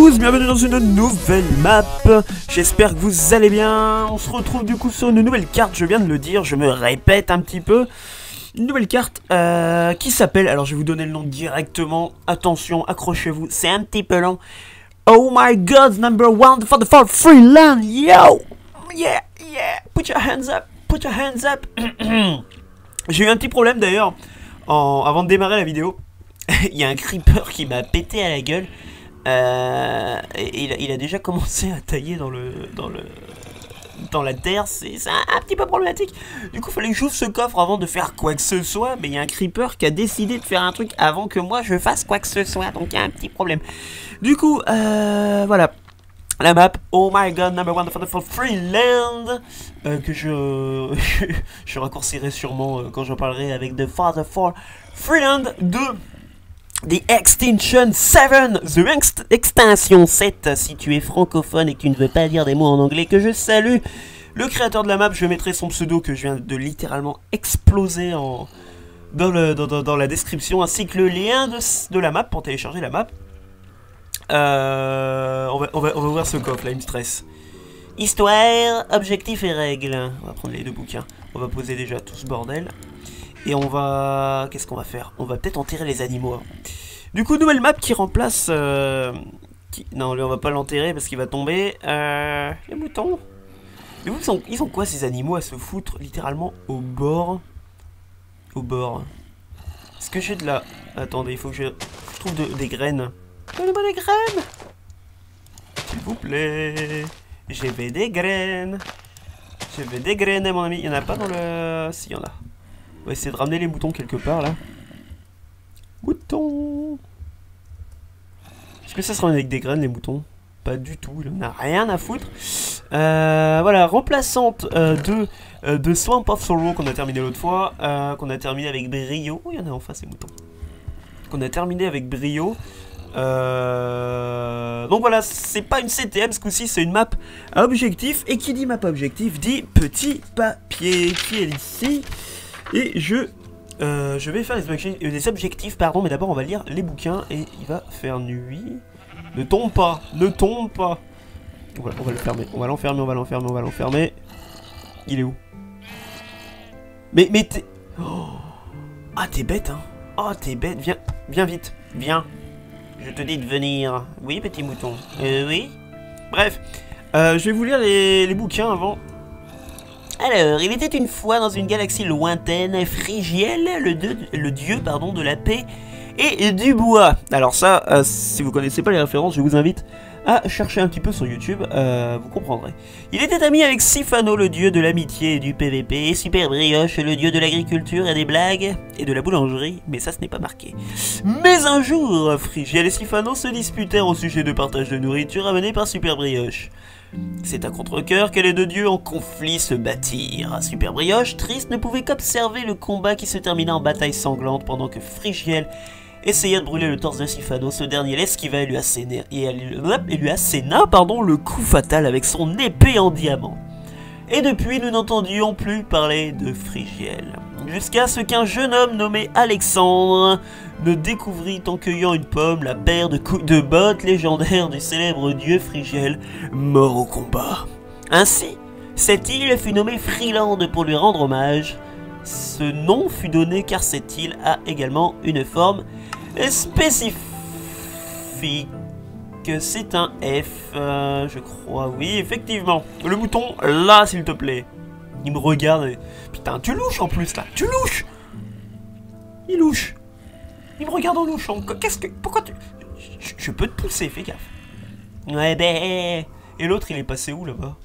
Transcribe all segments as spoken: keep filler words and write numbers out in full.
tous, bienvenue dans une nouvelle map. J'espère que vous allez bien. On se retrouve du coup sur une nouvelle carte, je viens de le dire, je me répète un petit peu. Une nouvelle carte euh, qui s'appelle, alors je vais vous donner le nom directement. Attention, accrochez-vous, c'est un petit peu long. Oh my god, number one for the for Freeland, yo. Yeah, yeah, put your hands up, put your hands up. J'ai eu un petit problème d'ailleurs, en... avant de démarrer la vidéo. Il y a un creeper qui m'a pété à la gueule. Euh, et il, a, il a déjà commencé à tailler dans le dans le dans la terre. C'est un, un petit peu problématique. Du coup, il fallait que j'ouvre ce coffre avant de faire quoi que ce soit. Mais il y a un creeper qui a décidé de faire un truc avant que moi je fasse quoi que ce soit. Donc il y a un petit problème. Du coup, euh, voilà. La map, oh my god, number one for Freeland, euh, que je, je raccourcirai sûrement euh, quand j'en parlerai avec The Father for Freeland deux. The Extinction sept, The Ext Extinction sept, si tu es francophone et que tu ne veux pas dire des mots en anglais, que je salue. Le créateur de la map, je mettrai son pseudo que je viens de littéralement exploser en, dans, le, dans, dans, dans la description, ainsi que le lien de, de la map pour télécharger la map. Euh, on, va, on, va, on va ouvrir ce coffre là, il me stresse. Histoire, objectifs et règles. On va prendre les deux bouquins. On va poser déjà tout ce bordel. Et on va... Qu'est-ce qu'on va faire? On va peut-être enterrer les animaux. Du coup, nouvelle map qui remplace... Euh... Qui... Non, lui, on va pas l'enterrer parce qu'il va tomber. Euh... Les moutons. Mais vous, ils ont... ils ont quoi, ces animaux, à se foutre littéralement au bord? Au bord. Est-ce que j'ai de la... Attendez, il faut que je, je trouve de... des graines. Donnez-moi des graines, s'il vous plaît. J'ai des graines. J'ai des graines, mon ami. Il n'y en a pas dans le... Si, il y en a. On va essayer de ramener les moutons quelque part, là. Moutons. Est-ce que ça se ramène avec des graines, les moutons? Pas du tout, il en a rien à foutre. Euh, voilà, remplaçante euh, de, euh, de Swamp of Sorrow qu'on a terminé l'autre fois. Euh, qu'on a terminé avec brio. Oh, il y en a en face, ces moutons. Qu'on a terminé avec brio. Euh... Donc voilà, c'est pas une C T M ce coup-ci, c'est une map à objectif. Et qui dit map à objectif dit petit papier qui est ici. Et je, euh, je vais faire des objectifs, des objectifs pardon, mais d'abord on va lire les bouquins et il va faire nuit. Ne tombe pas, ne tombe pas. On va, on va le fermer, on va l'enfermer, on va l'enfermer, on va l'enfermer. Il est où? Mais, mais t'es... Oh. Ah, t'es bête, hein. Oh, t'es bête, viens, viens vite, viens. Je te dis de venir. Oui, petit mouton. Euh, oui. Bref, euh, je vais vous lire les, les bouquins avant. Alors, il était une fois dans une galaxie lointaine, Phrygiel, le, de, le dieu pardon, de la paix et du bois. Alors ça, euh, si vous connaissez pas les références, je vous invite à chercher un petit peu sur YouTube, euh, vous comprendrez. Il était ami avec Sifano, le dieu de l'amitié et du P V P, et Super Brioche, le dieu de l'agriculture et des blagues, et de la boulangerie, mais ça ce n'est pas marqué. Mais un jour, Phrygiel et Sifano se disputèrent au sujet de partage de nourriture amené par Super Brioche. C'est à contre-cœur que les deux dieux en conflit se battirent. Super Brioche, triste, ne pouvait qu'observer le combat qui se termina en bataille sanglante pendant que Phrygiel essaya de brûler le torse de Sifano. Ce dernier l'esquiva et lui asséna, et lui asséna pardon, le coup fatal avec son épée en diamant. Et depuis, nous n'entendions plus parler de Phrygiel. Jusqu'à ce qu'un jeune homme nommé Alexandre ne découvrit en cueillant une pomme la paire de, de bottes légendaires du célèbre dieu Phrygiel, mort au combat. Ainsi, cette île fut nommée Freeland pour lui rendre hommage. Ce nom fut donné car cette île a également une forme spécifique. C'est un F, euh, je crois, oui, effectivement. Le mouton, là, s'il te plaît. Il me regarde et... Putain, tu louches en plus, là. Tu louches. Il louche. Il me regarde en louchant. Qu'est-ce que... Pourquoi tu... Je, je peux te pousser, fais gaffe. Ouais, ben... Et l'autre, il est passé où, là-bas?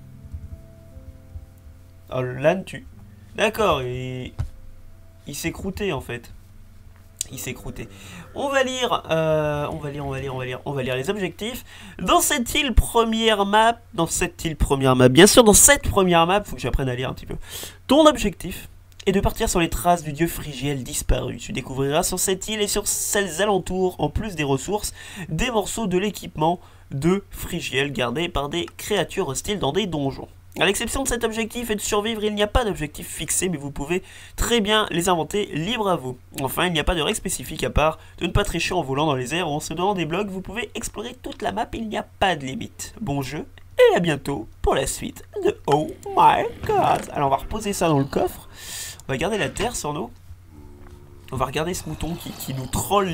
Oh, l'âne, tu... D'accord, il... Il s'est croûté, en fait. Il s'est croûté. On va lire, euh, on va lire, on va lire, on va lire, on va lire les objectifs. Dans cette île première map, dans cette île première map, bien sûr, dans cette première map, faut que j'apprenne à lire un petit peu. Ton objectif est de partir sur les traces du dieu Phrygiel disparu. Tu découvriras sur cette île et sur celles alentours, en plus des ressources, des morceaux de l'équipement de Frigiel gardés par des créatures hostiles dans des donjons. À l'exception de cet objectif et de survivre, il n'y a pas d'objectif fixé, mais vous pouvez très bien les inventer, libre à vous. Enfin, il n'y a pas de règle spécifique à part de ne pas tricher en volant dans les airs ou en se donnant des blocs. Vous pouvez explorer toute la map, il n'y a pas de limite. Bon jeu, et à bientôt pour la suite de Oh My God. Alors on va reposer ça dans le coffre, on va garder la terre sur nous. On va regarder ce mouton qui, qui nous troll.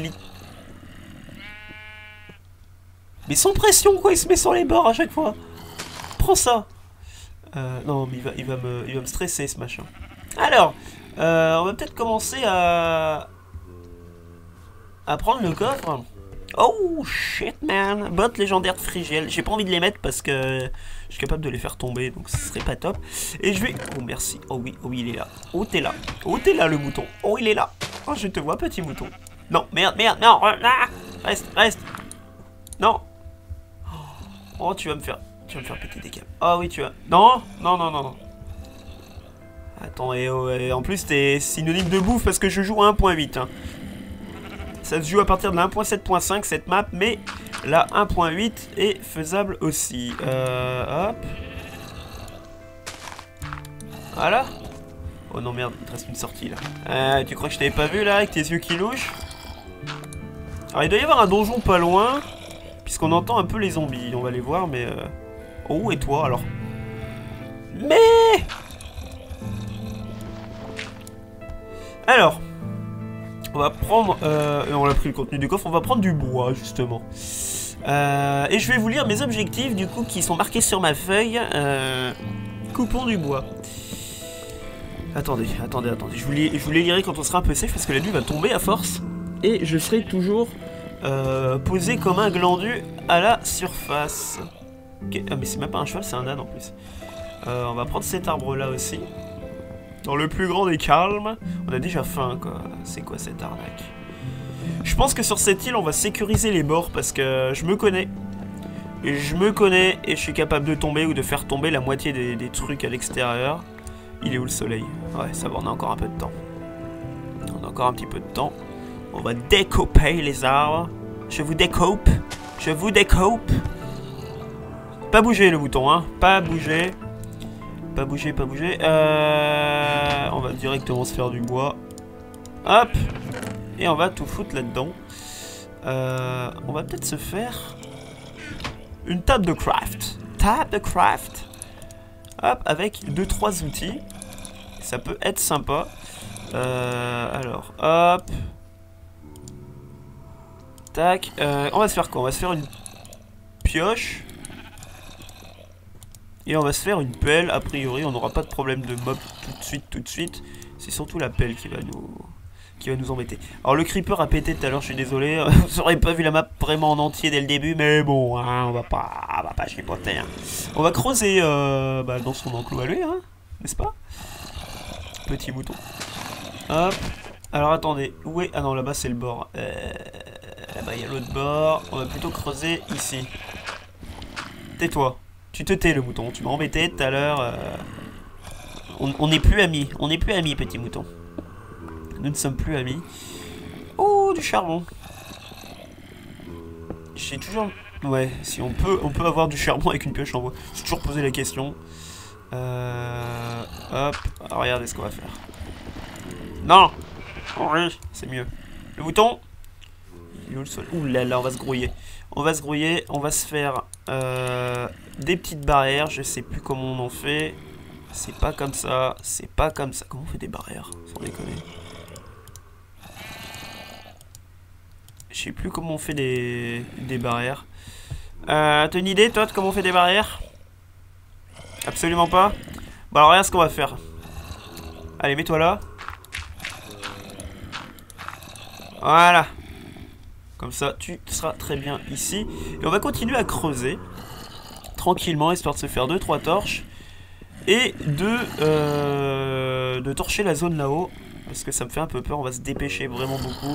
Mais sans pression quoi, il se met sur les bords à chaque fois. Prends ça. Euh, non, mais il va, il, va me, il va me stresser ce machin. Alors, euh, on va peut-être commencer à... à prendre le coffre. Oh shit man, bot légendaire de Frigiel. J'ai pas envie de les mettre parce que je suis capable de les faire tomber, donc ce serait pas top. Et je vais... Oh merci, oh oui, oh oui il est là. Oh t'es là, oh t'es là le mouton. Oh il est là. Oh je te vois petit mouton. Non, merde, merde, non, ah, reste, reste. Non. Oh tu vas me faire... Tu vas me faire péter des câbles. Ah oui, tu vas... Non, non, non, non, non. Attends, et, oh, et en plus, t'es synonyme de bouffe parce que je joue à un point huit. Hein. Ça se joue à partir de la un point sept point cinq, cette map, mais la un point huit est faisable aussi. Euh, hop. Voilà. Oh non, merde, il te reste une sortie, là. Euh, tu crois que je t'avais pas vu, là, avec tes yeux qui louchent? Alors, il doit y avoir un donjon pas loin, puisqu'on entend un peu les zombies. On va les voir, mais... Euh... Oh, et toi, alors? Mais... Alors... On va prendre... Euh, on a pris le contenu du coffre, on va prendre du bois, justement. Euh, et je vais vous lire mes objectifs, du coup, qui sont marqués sur ma feuille. Euh, coupons du bois. Attendez, attendez, attendez. Je vous, les, je vous les lirai quand on sera un peu safe, parce que la nuit va tomber à force. Et je serai toujours euh, posé comme un glandu à la surface. Okay. Ah mais c'est même pas un cheval, c'est un âne en plus. Euh, on va prendre cet arbre là aussi. Dans le plus grand des calmes. On a déjà faim quoi. C'est quoi cette arnaque? Je pense que sur cette île on va sécuriser les morts parce que je me connais. Et je me connais et je suis capable de tomber ou de faire tomber la moitié des, des trucs à l'extérieur. Il est où le soleil? Ouais ça va, on a encore un peu de temps. On a encore un petit peu de temps. On va découper les arbres. Je vous découpe. Je vous découpe. Pas bouger le bouton, hein. Pas bouger. Pas bouger, pas bouger. Euh... On va directement se faire du bois. Hop. Et on va tout foutre là-dedans. Euh... On va peut-être se faire... une table de craft. Table de craft. Hop, avec deux trois outils. Ça peut être sympa. Euh... Alors, hop. Tac. Euh... On va se faire quoi? On va se faire une pioche. Et on va se faire une pelle, a priori on n'aura pas de problème de mob tout de suite, tout de suite. C'est surtout la pelle qui va nous qui va nous embêter. Alors le creeper a pété tout à l'heure, je suis désolé. Vous n'aurez pas vu la map vraiment en entier dès le début, mais bon, hein, on va pas on va pas chipoter. Hein. On va creuser euh, bah, dans son enclos à lui, hein, n'est-ce pas? Petit mouton. Hop. Alors attendez, où est... Ah non, là-bas c'est le bord. Euh... Là-bas il y a l'autre bord. On va plutôt creuser ici. Tais-toi. Tu te tais le mouton, tu m'as embêté tout à l'heure. Euh... On n'est plus amis, on n'est plus amis petit mouton. Nous ne sommes plus amis. Oh du charbon. J'ai toujours... Ouais, si on peut, on peut avoir du charbon avec une pioche en bois. J'ai toujours posé la question. Euh... Hop, alors, regardez ce qu'on va faire. Non. Oui, c'est mieux. Le mouton. Il est où le sol? Ouh là là, on va se grouiller. On va se grouiller, on va se faire euh, des petites barrières. Je sais plus comment on en fait. C'est pas comme ça, c'est pas comme ça. Comment on fait des barrières? Sans déconner. Je sais plus comment on fait des, des barrières. Euh, T'as une idée toi de comment on fait des barrières? Absolument pas. Bon alors regarde ce qu'on va faire. Allez mets-toi là. Voilà. Comme ça, tu seras très bien ici. Et on va continuer à creuser. Tranquillement, histoire de se faire deux trois torches. Et de, euh, de torcher la zone là-haut. Parce que ça me fait un peu peur. On va se dépêcher vraiment beaucoup.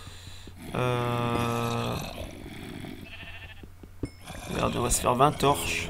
Euh... Regardez, on va se faire vingt torches.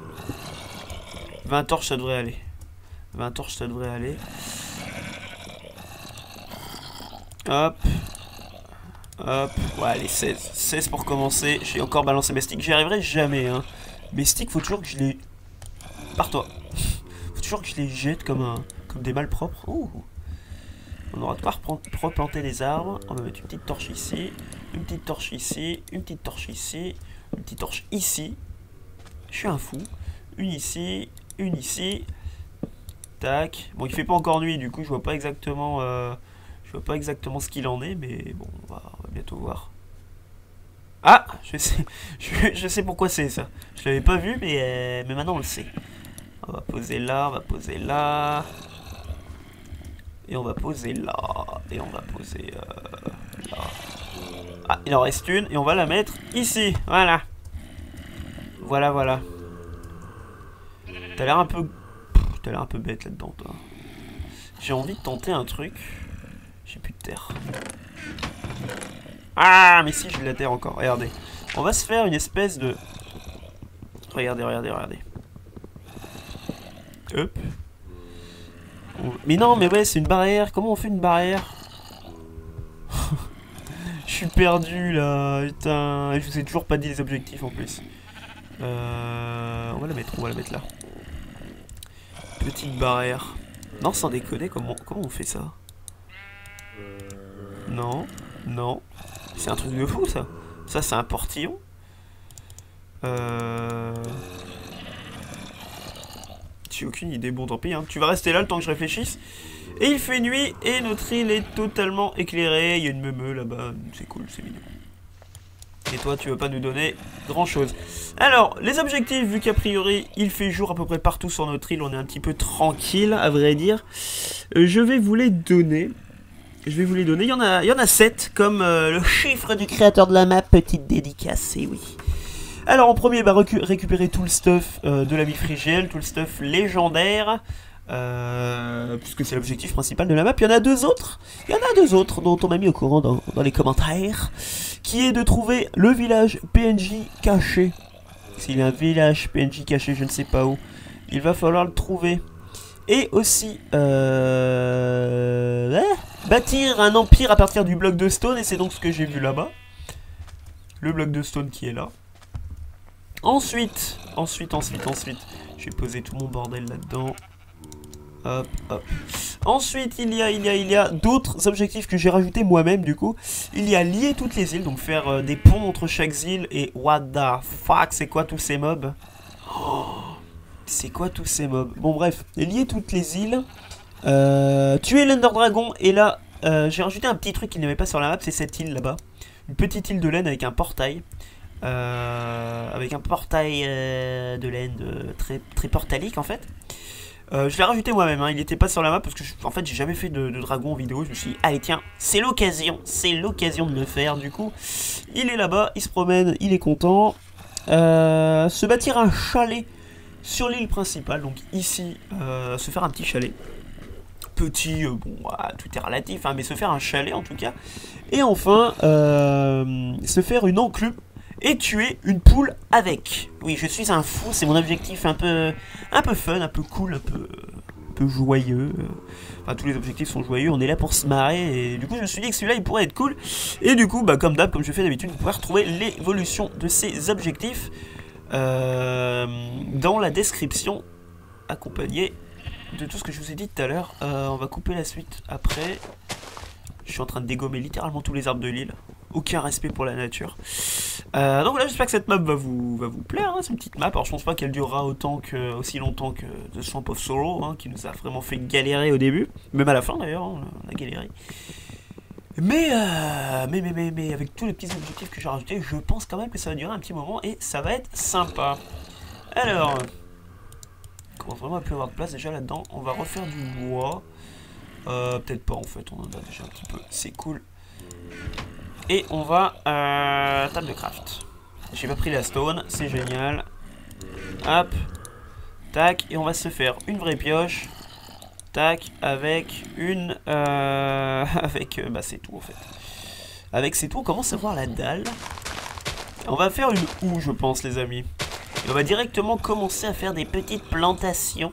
vingt torches, ça devrait aller. vingt torches, ça devrait aller. Hop. Hop, ouais, allez, seize. seize pour commencer. J'ai encore balancé mes sticks. J'y arriverai jamais, hein. Mes sticks, faut toujours que je les... Pars-toi. Faut toujours que je les jette comme, un... comme des malpropres. Ouh. On aura de quoi replanter les arbres. On va mettre une petite torche ici. Une petite torche ici. Une petite torche ici. Une petite torche ici. Je suis un fou. Une ici. Une ici. Tac. Bon, il fait pas encore nuit, du coup, je vois pas exactement... Euh... Je vois pas exactement ce qu'il en est, mais bon, on va, on va bientôt voir. Ah, je sais, je, je sais pourquoi c'est ça. Je l'avais pas vu, mais, euh, mais maintenant on le sait. On va poser là, on va poser là. Et on va poser là. Et on va poser euh, là. Ah, il en reste une, et on va la mettre ici. Voilà. Voilà, voilà. T'as l'air un peu... T'as l'air un peu bête là-dedans, toi. J'ai envie de tenter un truc. J'ai plus de terre. Ah, mais si, j'ai de la terre encore. Regardez. On va se faire une espèce de... Regardez, regardez, regardez. Hop. On... Mais non, mais ouais, c'est une barrière. Comment on fait une barrière? Je suis perdu, là. Putain. Je vous ai toujours pas dit les objectifs, en plus. Euh... On va la mettre, on va la mettre là. Petite barrière. Non, sans déconner, comment, comment on fait ça? Non, non. C'est un truc de fou, ça. Ça, c'est un portillon. Euh... J'ai aucune idée. Bon, tant pis. Hein. Tu vas rester là le temps que je réfléchisse. Et il fait nuit et notre île est totalement éclairée. Il y a une meumeux là-bas. C'est cool, c'est mignon. Et toi, tu vas pas nous donner grand-chose. Alors, les objectifs, vu qu'a priori, il fait jour à peu près partout sur notre île. On est un petit peu tranquille, à vrai dire. Euh, je vais vous les donner. Je vais vous les donner. Il y en a, il y en a sept, comme euh, le chiffre du créateur de la map. Petite dédicace, et oui. Alors, en premier, bah, récupérer tout le stuff euh, de la Mifrigel, tout le stuff légendaire. Euh, puisque c'est l'objectif principal de la map. Il y en a deux autres. Il y en a deux autres dont on m'a mis au courant dans, dans les commentaires. Qui est de trouver le village P N J caché. S'il y a un village P N J caché, je ne sais pas où. Il va falloir le trouver. Et aussi, euh... eh, bâtir un empire à partir du bloc de stone. Et c'est donc ce que j'ai vu là-bas. Le bloc de stone qui est là. Ensuite, ensuite, ensuite, ensuite, je vais poser tout mon bordel là-dedans. Hop, hop. Ensuite, il y a, il y a, il y a d'autres objectifs que j'ai rajoutés moi-même, du coup. Il y a lier toutes les îles, donc faire euh, des ponts entre chaque île. Et what the fuck, c'est quoi tous ces mobs? Oh, c'est quoi tous ces mobs? Bon, bref, lier toutes les îles. Euh, tuer l'Ender Dragon. Et là, euh, j'ai rajouté un petit truc qu'il n'y avait pas sur la map, c'est cette île là-bas. Une petite île de laine avec un portail. Euh, avec un portail euh, de laine euh, très, très portalique en fait. Euh, je l'ai rajouté moi-même, hein. Il n'était pas sur la map parce que je, en fait j'ai jamais fait de, de dragon en vidéo. Je me suis dit, allez tiens, c'est l'occasion, c'est l'occasion de le faire. Du coup, il est là-bas, il se promène, il est content. Euh, se bâtir un chalet sur l'île principale, donc ici, euh, se faire un petit chalet. Petit, euh, bon, voilà, tout est relatif, hein, mais se faire un chalet en tout cas. Et enfin, euh, se faire une enclume. Et tuer une poule avec. Oui, je suis un fou, c'est mon objectif un peu, un peu fun, un peu cool, un peu, un peu joyeux. Enfin, tous les objectifs sont joyeux, on est là pour se marrer. Et du coup, je me suis dit que celui-là, il pourrait être cool. Et du coup, bah, comme d'hab, comme je fais d'habitude, vous pouvez retrouver l'évolution de ces objectifs euh, dans la description, accompagné de tout ce que je vous ai dit tout à l'heure. Euh, on va couper la suite après. Je suis en train de dégommer littéralement tous les arbres de l'île. Aucun respect pour la nature. Euh, donc voilà, j'espère que cette map va vous, va vous plaire. Hein, c'est une petite map. Alors je pense pas qu'elle durera autant que, aussi longtemps que The Swamp of Sorrow, hein, qui nous a vraiment fait galérer au début. Même à la fin d'ailleurs, hein, on a galéré. Mais, euh, mais, mais, mais, mais, avec tous les petits objectifs que j'ai rajoutés, je pense quand même que ça va durer un petit moment et ça va être sympa. Alors, on commence vraiment à plus avoir de place déjà là-dedans. On va refaire du bois. Euh, peut-être pas en fait, on en a déjà un petit peu. C'est cool. Et on va... Euh, table de craft. J'ai pas pris la stone, c'est génial. Hop. Tac. Et on va se faire une vraie pioche. Tac. Avec une... Euh, avec... Euh, bah c'est tout en fait. Avec c'est tout, on commence à voir la dalle. On va faire une houe, je pense les amis. Et on va directement commencer à faire des petites plantations.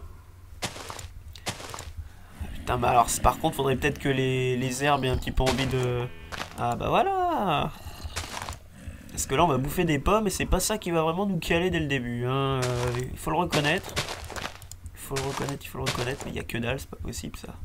Putain, bah alors par contre, faudrait peut-être que les, les herbes aient un petit peu envie de... Ah bah voilà, Ah. Parce que là, on va bouffer des pommes et c'est pas ça qui va vraiment nous caler dès le début. Hein. Euh, il faut le reconnaître. Il faut le reconnaître, il faut le reconnaître. Mais il n'y a que dalle, c'est pas possible ça.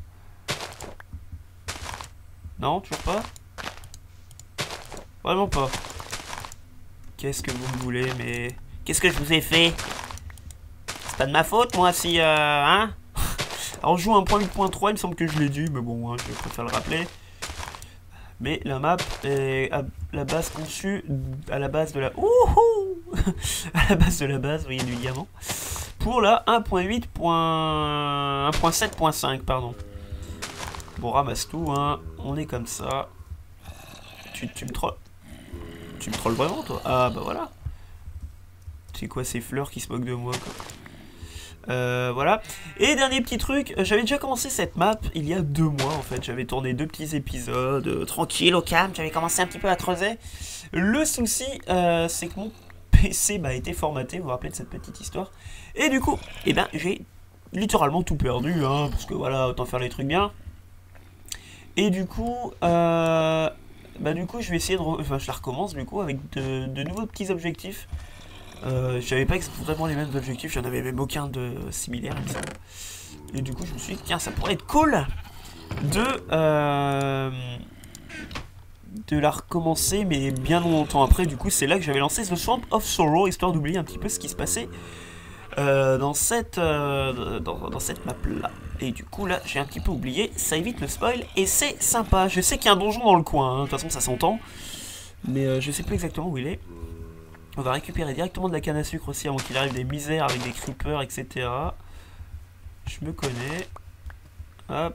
Non, toujours pas? Vraiment pas. Qu'est-ce que vous me voulez, mais... Qu'est-ce que je vous ai fait? C'est pas de ma faute, moi, si... Euh, hein? Alors, on joue un point huit point trois, il me semble que je l'ai dit, mais bon, hein, je préfère le rappeler. Mais la map est à la base conçue à la base de la... Ouhou à la base de la base, vous voyez, du diamant. Pour la un point huit point sept point cinq, pardon. Bon, ramasse tout, hein. On est comme ça. Tu, tu me trolles. Tu me trolles vraiment, toi? Ah, bah voilà. C'est quoi ces fleurs qui se moquent de moi, quoi. Euh, voilà. Et dernier petit truc, j'avais déjà commencé cette map il y a deux mois en fait. J'avais tourné deux petits épisodes, euh, tranquille, au calme. J'avais commencé un petit peu à creuser. Le souci, euh, c'est que mon P C m'a été formaté. Vous vous rappelez de cette petite histoire? Et du coup, eh ben, j'ai littéralement tout perdu, hein, parce que voilà, autant faire les trucs bien. Et du coup, euh, bah du coup, je vais essayer de, enfin, je la recommence du coup avec de, de nouveaux petits objectifs. Euh, J'avais pas vraiment les mêmes objectifs, j'en avais même aucun de similaire. Et du coup, je me suis dit, tiens, ça pourrait être cool de euh, de la recommencer, mais bien longtemps après. Du coup, c'est là que j'avais lancé The Swamp of Sorrow, histoire d'oublier un petit peu ce qui se passait euh, dans cette euh, dans, dans cette map là. Et du coup, là, j'ai un petit peu oublié, ça évite le spoil et c'est sympa. Je sais qu'il y a un donjon dans le coin, hein. De toute façon, ça s'entend, mais euh, je sais plus exactement où il est. On va récupérer directement de la canne à sucre aussi avant qu'il arrive des misères avec des creepers, et cetera. Je me connais. Hop.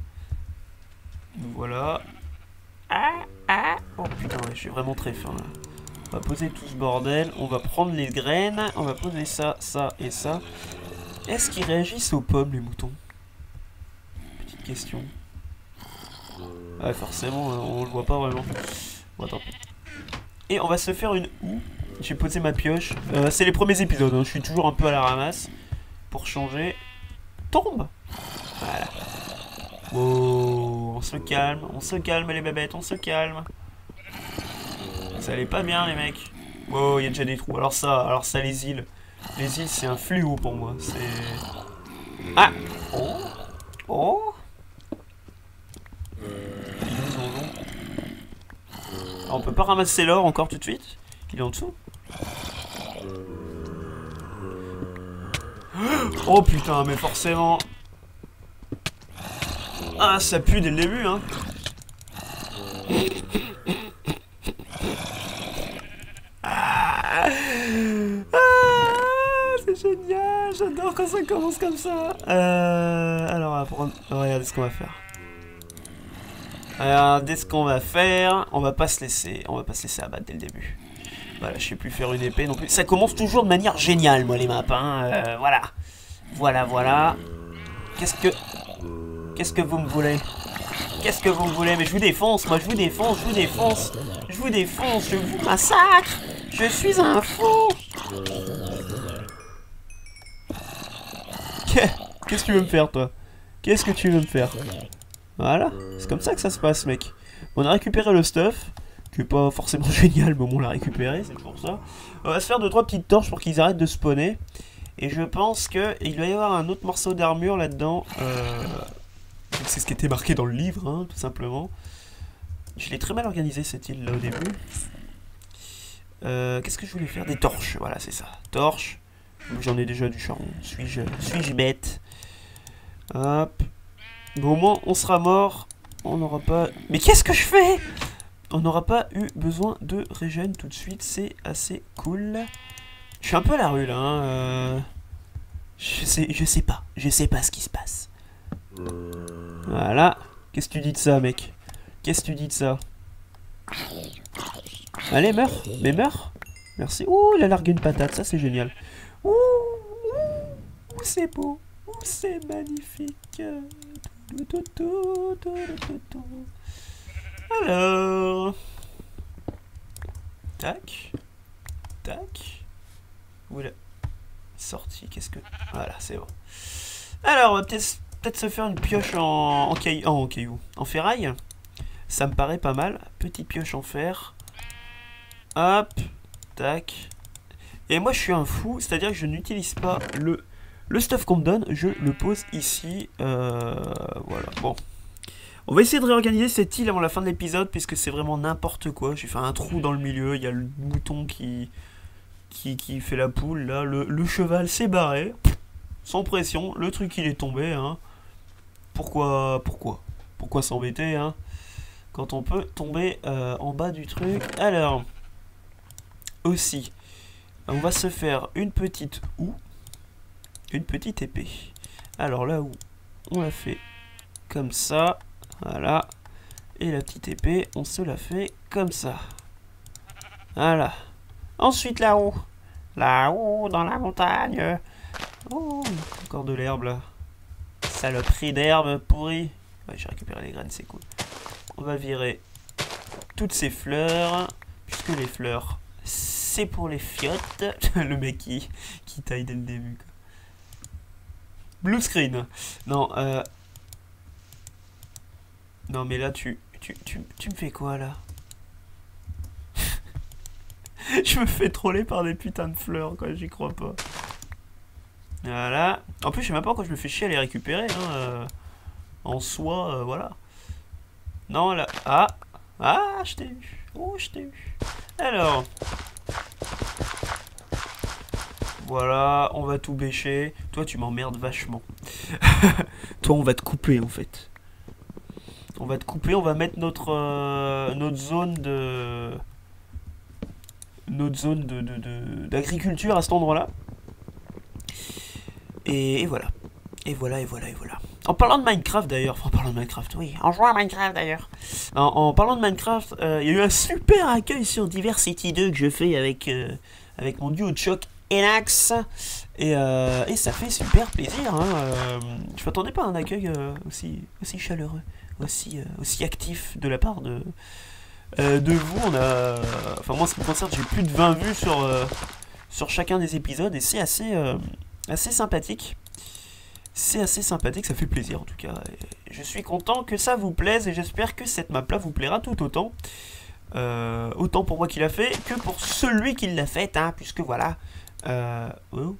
Voilà. Ah, ah. Oh putain, ouais, je suis vraiment très fin là. On va poser tout ce bordel. On va prendre les graines. On va poser ça, ça et ça. Est-ce qu'ils réagissent aux pommes, les moutons? Petite question. Ouais, forcément, on le voit pas vraiment. Bon, attends. Et on va se faire une houe. J'ai posé ma pioche. Euh, c'est les premiers épisodes, hein. Je suis toujours un peu à la ramasse. Pour changer. Tombe. Voilà. Wow, on se calme, on se calme les bébêtes, on se calme. Ça allait pas bien les mecs. Wow, il y a déjà des trous. Alors ça, alors ça les îles. Les îles c'est un fléau pour moi. C'est... Ah. Oh. Oh. Alors, on peut pas ramasser l'or encore tout de suite. Il est en dessous. Oh putain, mais forcément. Ah, ça pue dès le début, hein. Ah, ah, c'est génial, j'adore quand ça commence comme ça. Euh, alors, on va prendre... Regardez ce qu'on va faire. Regardez ce qu'on va faire. On va pas se laisser, on va pas se laisser abattre dès le début. Voilà, je sais plus faire une épée non plus. Ça commence toujours de manière géniale, moi, les maps, hein. Euh, voilà. Voilà, voilà. Qu'est-ce que... Qu'est-ce que vous me voulez? Qu'est-ce que vous me voulez? Mais je vous défonce, moi, je vous défonce, je vous défonce. Je vous défonce, je vous massacre. Je suis un fou. Qu'est-ce que tu veux me faire, toi? Qu'est-ce que tu veux me faire? Voilà, c'est comme ça que ça se passe, mec. On a récupéré le stuff. Qui est pas forcément génial, mais on l'a récupéré, c'est pour ça. On va se faire deux trois petites torches pour qu'ils arrêtent de spawner. Et je pense qu'il va y avoir un autre morceau d'armure là-dedans. Euh... C'est ce qui était marqué dans le livre, hein, tout simplement. Je l'ai très mal organisé cette île là au début. Euh, Qu'est-ce que je voulais faire? Des torches, voilà, c'est ça. Torches. J'en ai déjà du charbon. Suis-je suis-je bête? Hop. Bon, au moins, on sera mort. On n'aura pas... Mais qu'est-ce que je fais? On n'aura pas eu besoin de régène tout de suite, c'est assez cool. Je suis un peu à la rue là, hein. euh... je, sais, je sais pas, je sais pas ce qui se passe. Voilà, qu'est-ce que tu dis de ça, mec? Qu'est-ce que tu dis de ça? Allez, meurs, mais meurs. Merci. Ouh, il a largué une patate, ça c'est génial. Ouh, ouh, c'est beau, ouh, c'est magnifique. Alors, tac, tac, où est la sortie? Qu'est-ce que... Voilà, c'est bon. Alors, on va peut-être peut-être se faire une pioche en, en, caillou, en caillou, en ferraille. Ça me paraît pas mal. Petite pioche en fer. Hop. Tac. Et moi je suis un fou, c'est-à-dire que je n'utilise pas le, le stuff qu'on me donne, je le pose ici. Euh, voilà, bon. On va essayer de réorganiser cette île avant la fin de l'épisode, puisque c'est vraiment n'importe quoi. J'ai fait un trou dans le milieu, il y a le mouton qui, qui, qui fait la poule, là. Le, le cheval s'est barré, sans pression, le truc il est tombé, hein. Pourquoi, pourquoi Pourquoi s'embêter, hein, quand on peut tomber euh, en bas du truc. Alors, aussi... On va se faire une petite houe, une petite épée. Alors la houe, on la fait comme ça, voilà. Et la petite épée, on se la fait comme ça. Voilà. Ensuite la houe, la houe dans la montagne. Oh, encore de l'herbe là. Saloperie d'herbe pourrie. Ouais, j'ai récupéré les graines, c'est cool. On va virer toutes ces fleurs, puisque les fleurs... c'est pour les fiottes. Le mec qui, qui taille dès le début. Quoi. Blue screen. Non, euh... Non, mais là, tu... Tu, tu, tu me fais quoi, là? Je me fais troller par des putains de fleurs, quoi. J'y crois pas. Voilà. En plus, je sais même pas pourquoi je me fais chier à les récupérer. Hein, euh... En soi, euh, voilà. Non, là... Ah. Ah, je t'ai eu. Oh, je t'ai eu. Alors... Voilà, on va tout bêcher. Toi, tu m'emmerdes vachement. Toi, on va te couper, en fait. On va te couper, on va mettre notre, euh, notre zone de... Notre zone de, de, de, d'agriculture à cet endroit-là. Et, et voilà. Et voilà, et voilà, et voilà. En parlant de Minecraft, d'ailleurs... Enfin, en parlant de Minecraft, oui. En jouant à Minecraft, d'ailleurs. En, en parlant de Minecraft, il euh, y a eu un super accueil sur Diversity deux que je fais avec, euh, avec mon duo de choc. Enax, et, euh, et ça fait super plaisir. Hein. Euh, je m'attendais pas à un accueil euh, aussi, aussi chaleureux, aussi, euh, aussi actif de la part de, euh, de vous. On a, enfin moi, ce qui me concerne, j'ai plus de vingt vues sur, euh, sur chacun des épisodes et c'est assez, euh, assez sympathique. C'est assez sympathique, ça fait plaisir en tout cas. Et je suis content que ça vous plaise et j'espère que cette map-là vous plaira tout autant. Euh, autant pour moi qui l'a fait que pour celui qui l'a fait, hein, puisque voilà. Euh... Oh.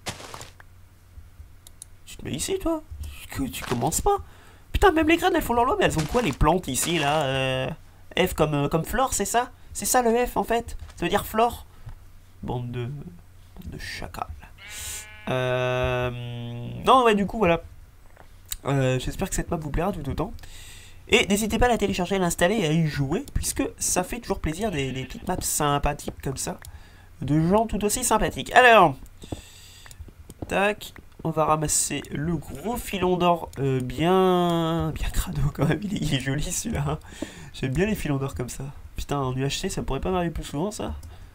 Tu te mets ici, toi? Que tu commences pas? Putain, même les graines, elles font leur loi, mais elles ont quoi, les plantes, ici, là? euh... F comme, euh, comme flore, c'est ça? C'est ça, le F, en fait? Ça veut dire flore? Bande de... Bande de chacal. Euh... Non, ouais, du coup, voilà. Euh, J'espère que cette map vous plaira tout autant. Et n'hésitez pas à la télécharger, à l'installer et à y jouer, puisque ça fait toujours plaisir, des, des petites maps sympathiques comme ça. De gens tout aussi sympathiques. Alors, tac, on va ramasser le gros filon d'or euh, bien, bien crado quand même. Il est, il est joli celui-là. Hein. J'aime bien les filons d'or comme ça. Putain, en U H C, ça pourrait pas m'arriver plus souvent ça.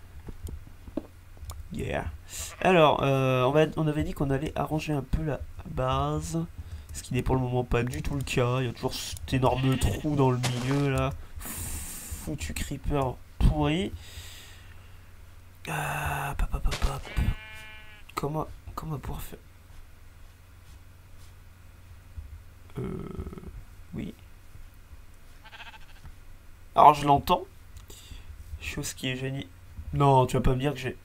Yeah. Alors, euh, on, va, on avait dit qu'on allait arranger un peu la base, ce qui n'est pour le moment pas du tout le cas. Il y a toujours cet énorme trou dans le milieu là. Foutu creeper pourri. Ah, pop, pop, pop, pop. Comment, comment pouvoir faire? Euh, oui. Alors je l'entends. Chose qui est génie. Non, tu vas pas me dire que j'ai.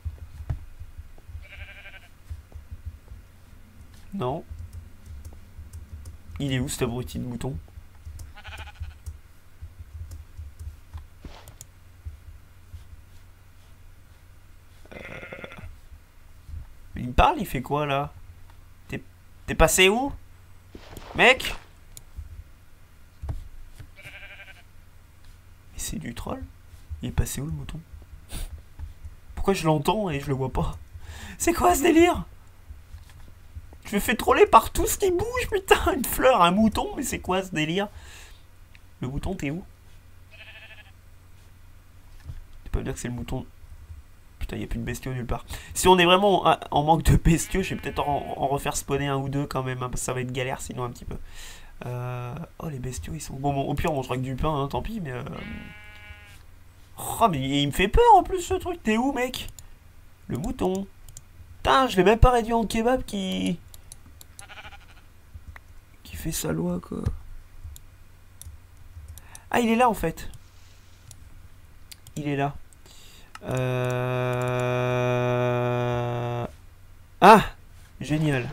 Non. Il est où cet abruti de mouton? Il me parle, il fait quoi là? T'es passé où? Mec? Mais c'est du troll? Il est passé où le mouton? Pourquoi je l'entends et je le vois pas? C'est quoi ce délire? Je me fais troller par tout ce qui bouge, putain! Une fleur, un mouton, mais c'est quoi ce délire? Le mouton, t'es où? Tu peux pas me dire que c'est le mouton. Putain, il n'y a plus de bestiaux nulle part. Si on est vraiment en, en manque de bestiaux, je vais peut-être en, en refaire spawner un ou deux quand même, hein, parce que ça va être galère sinon un petit peu. Euh... Oh, les bestiaux, ils sont... Bon, bon, au pire, on mangera que du pain, hein, tant pis, mais... Euh... Oh, mais il me fait peur en plus, ce truc. T'es où, mec? Le mouton. Putain, je l'ai même pas réduit en kebab qui... Qui fait sa loi, quoi. Ah, il est là, en fait. Il est là. Euh... Ah, génial.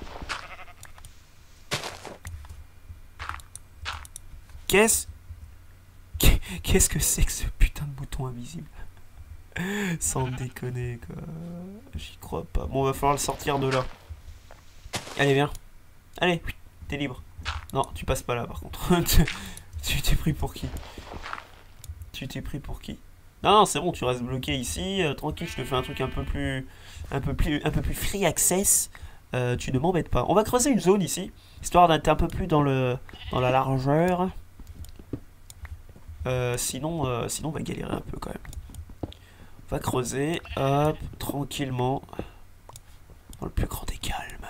Qu'est-ce... Qu'est-ce que c'est que ce putain de bouton invisible? Sans déconner, quoi. J'y crois pas. Bon, va falloir le sortir de là. Allez, viens. Allez, t'es libre. Non, tu passes pas là, par contre. Tu t'es pris pour qui? Tu t'es pris pour qui? Non, non, c'est bon, tu restes bloqué ici. Euh, tranquille, je te fais un truc un peu plus... Un peu plus, un peu plus free access. Euh, tu ne m'embêtes pas. On va creuser une zone ici, histoire d'être un peu plus dans, le, dans la largeur. Euh, sinon, euh, sinon, on va galérer un peu quand même. On va creuser, hop, tranquillement. Dans le plus grand des calmes.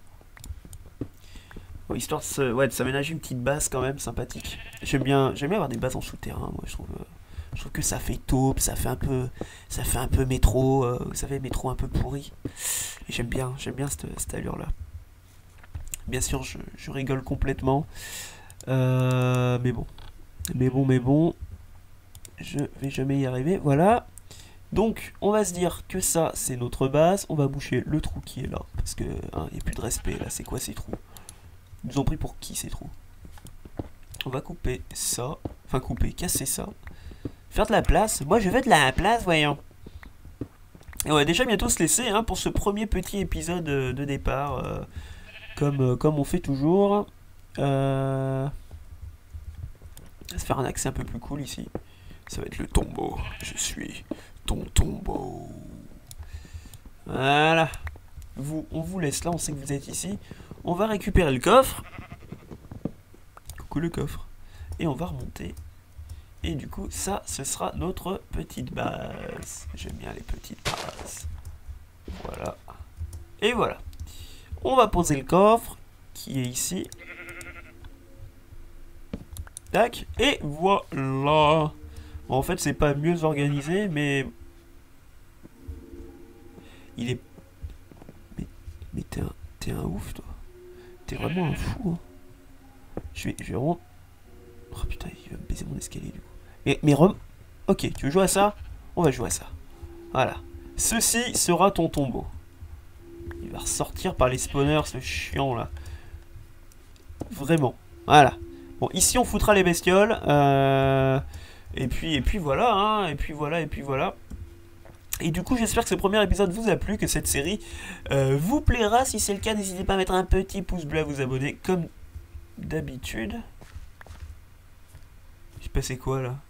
Bon, histoire de, se, ouais, de s'aménager une petite base quand même sympathique. J'aime bien, j'aime bien avoir des bases en souterrain, moi je trouve. Euh, je trouve que ça fait taupe, ça fait un peu, ça fait un peu métro, euh, vous savez, métro un peu pourri. Et j'aime bien, j'aime bien cette, cette allure-là. Bien sûr, je, je rigole complètement. Euh, mais bon, mais bon, mais bon, je vais jamais y arriver. Voilà. Donc, on va se dire que ça, c'est notre base. On va boucher le trou qui est là, parce que hein, il n'y a plus de respect là. C'est quoi ces trous? Ils nous ont pris pour qui ces trous? On va couper ça. Enfin couper, casser ça. Faire de la place. Moi je veux de la place, voyons. Et on va déjà bientôt se laisser hein, pour ce premier petit épisode de départ. Euh, comme, euh, comme on fait toujours. Euh... On va se faire un accès un peu plus cool ici. Ça va être le tombeau. Je suis ton tombeau. Voilà. Vous, on vous laisse là, on sait que vous êtes ici. On va récupérer le coffre. Coucou le coffre. Et on va remonter. Et du coup, ça, ce sera notre petite base. J'aime bien les petites bases. Voilà. Et voilà. On va poser le coffre qui est ici. Tac. Et voilà. Bon, en fait, c'est pas mieux organisé, mais... Il est... Mais, mais t'es un... T'es un ouf, toi. T'es vraiment un fou, hein. Je vais, je vais vraiment... Oh putain, il va me baiser mon escalier, du coup. Mais, mais rem... Ok, tu veux jouer à ça? On va jouer à ça. Voilà. Ceci sera ton tombeau. Il va ressortir par les spawners, ce chiant, là. Vraiment. Voilà. Bon, ici, on foutra les bestioles. Euh... Et puis, et puis voilà, hein. Et puis voilà, et puis voilà. Et du coup, j'espère que ce premier épisode vous a plu, que cette série euh, vous plaira. Si c'est le cas, n'hésitez pas à mettre un petit pouce bleu, à vous abonner, comme d'habitude. Il s'est passé quoi, là?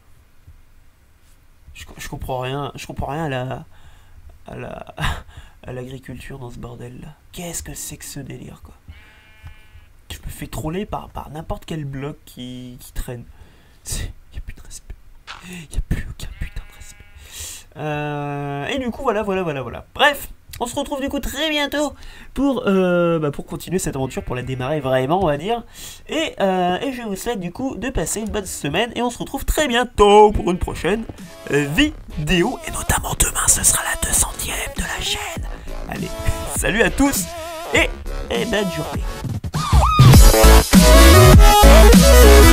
je, je comprends rien. Je comprends rien à la... à la... à l'agriculture dans ce bordel-là. Qu'est-ce que c'est que ce délire, quoi? Je me fais troller par, par n'importe quel bloc qui, qui traîne. Il n'y a plus de respect. Il n'y a plus aucun putain de respect. Euh, et du coup, voilà, voilà, voilà, voilà. Bref, on se retrouve du coup très bientôt pour, euh, bah, pour continuer cette aventure, pour la démarrer vraiment, on va dire. Et, euh, et je vous souhaite du coup de passer une bonne semaine. Et on se retrouve très bientôt pour une prochaine euh, vidéo. Et notamment demain, ce sera la deux centième de la chaîne. Allez, salut à tous et, et bonne journée.